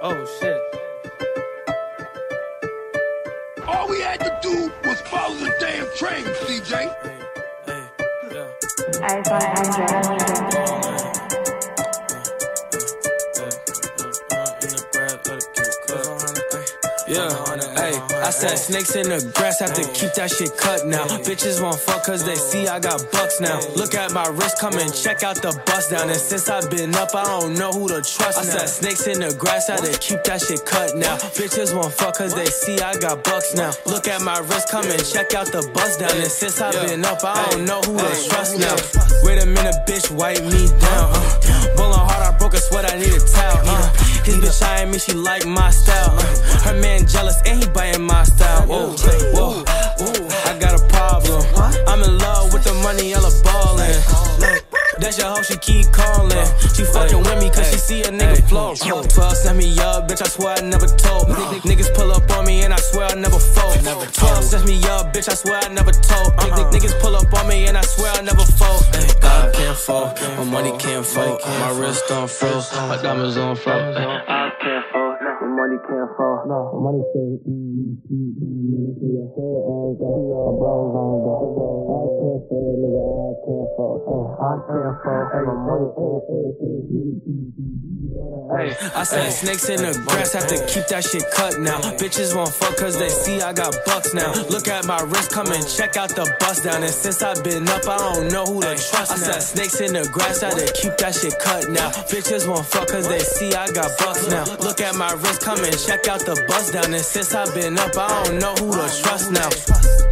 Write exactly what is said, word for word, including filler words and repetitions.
Oh, shit. All we had to do was follow the damn train, C J. Hey, hey, yeah. I thought Andrew. Yeah, hey, I said snakes in the grass, have to keep that shit cut now. Bitches won't fuck cause they see I got bucks now. Look at my wrist, come and check out the bust down. And since I've been up, I don't know who to trust now. I said snakes in the grass, have to keep that shit cut now. Bitches won't fuck cause they see I got bucks now. Look at my wrist, come and check out the bust down. And since I've been up, I don't know who to trust now. Wait a minute, bitch, wipe me down. Uh. Bowling hard, I broke a sweat, I need a towel. Uh. His bitch eyeing me, she like my style. Uh. Her man jealous and he biting my style. Whoa, whoa, I got a problem. I'm in love with the money, Ella ballin'. That's your hoe, she keep calling. She fucking with me cause she see a nigga flow. twelve sent me up, bitch, I swear I never told. Niggas pull up on me and I swear I never fold. twelve sent me up, bitch, I swear I never told. Niggas pull up on me and I swear I never fold. I can't fold, my money can't fold. My wrist on froze, my diamonds on froze. I can't fold, my money can't fold. My money can't Hey, I said snakes in the grass, have to keep that shit cut now. Bitches won't fuck cause they see I got bucks now. Look at my wrist, come and check out the bust down. And since I've been up, I don't know who to trust now. I said snakes in the grass, have to keep that shit cut now. Bitches won't fuck cause they see I got bucks now. Look at my wrist, come and check out the bust down. And since I've been up, I don't know who to trust now.